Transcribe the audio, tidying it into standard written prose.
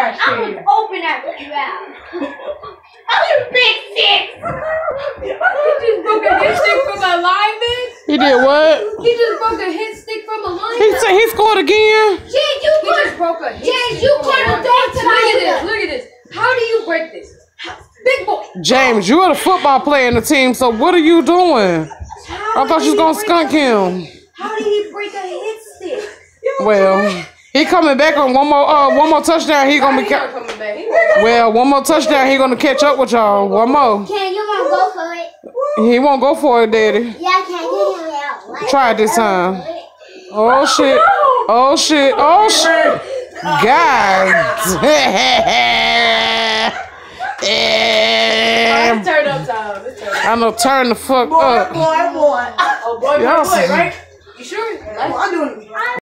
trash can. I'm gonna open that trap. I'm a big six. He just broke a hit stick from a lineman. He did what? He just broke a hit stick from a lineman. He said he scored again. James, you He just broke a hit James, stick you from a can't lineman. do it tonight. Look at this. How do you break this? Big boy. James, you're the football player in the team, so what are you doing? I thought you was gonna skunk him. How did he break a hit stick? Well, he coming back on one more touchdown. He gonna be coming back. well, one more touchdown. He gonna catch up with y'all. One more. Can you want to go for it? He won't go for it, Daddy. Yeah, can you out? Try it this time. Oh shit! Oh shit! Oh shit! God! It's turn up time. It's turn up. I know. Turn the fuck up. Oh, boy, Y'all right? You sure? I'm doing it.